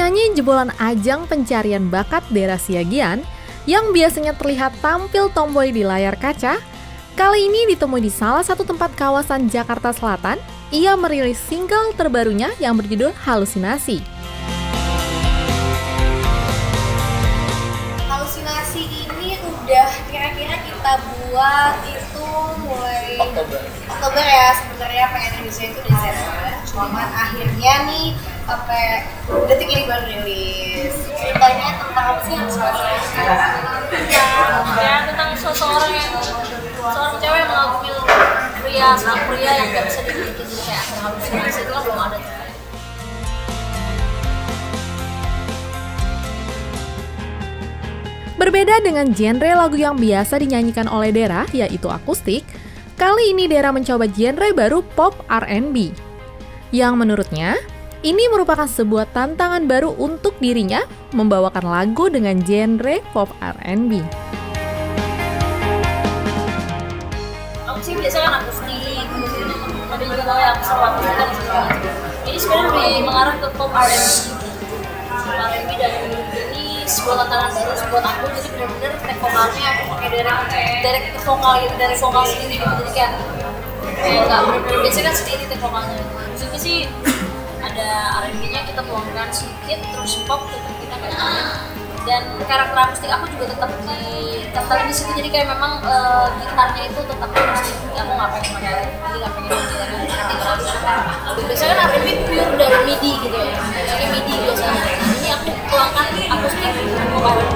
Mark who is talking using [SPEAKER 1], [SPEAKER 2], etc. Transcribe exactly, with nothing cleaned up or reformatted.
[SPEAKER 1] Penyanyi jebolan ajang pencarian bakat Dera Siagian yang biasanya terlihat tampil tomboy di layar kaca, kali ini ditemui di salah satu tempat kawasan Jakarta Selatan. Ia merilis single terbarunya yang berjudul Halusinasi.
[SPEAKER 2] Halusinasi ini udah kira-kira kita buat itu mulai
[SPEAKER 3] Oktober.
[SPEAKER 2] Oktober ya, sebenarnya pengen rilisnya itu Desember. Cuman akhirnya nih sampai detik ini baru rilis. Ceritanya tentang apa sih Halusinasi?
[SPEAKER 4] Ya tentang seseorang yang seorang cewek yang mengagumi pria, seorang pria yang gak bisa dimiliki, jadi kayak halusinasi itu kan belum ada.
[SPEAKER 1] Berbeda dengan genre lagu yang biasa dinyanyikan oleh Dera, yaitu akustik, kali ini Dera mencoba genre baru pop R and B. Yang menurutnya, ini merupakan sebuah tantangan baru untuk dirinya membawakan lagu dengan genre pop R and B.
[SPEAKER 4] Aku sih biasanya kan akustik, ada juga tahu yang seru akustik dan segala macam. Ini sebenarnya lebih mengarah ke pop R and B. R and B dan ini sebuah tantangan baru buat aku, jadi benar-benar track vokalnya aku pakai direct direct ke vokal gitu, dari vokal sendiri gitu, jadi kayak kayak nggak benar-benar biasanya kan sendiri track vokalnya. Maksudnya sih ada R and B-nya kita tuangkan sedikit, terus pop tetap kita kayaknya, dan karakter akustik aku juga tetap di tetap di situ, jadi kayak memang uh, gitarnya itu tetap akustik. Aku nggak pengen pakai, jadi nggak pengen gitarnya. Biasanya kan R and B pure dari MIDI gitu ya, dari MIDI biasanya. Ini aku tuangkan akustik vokal.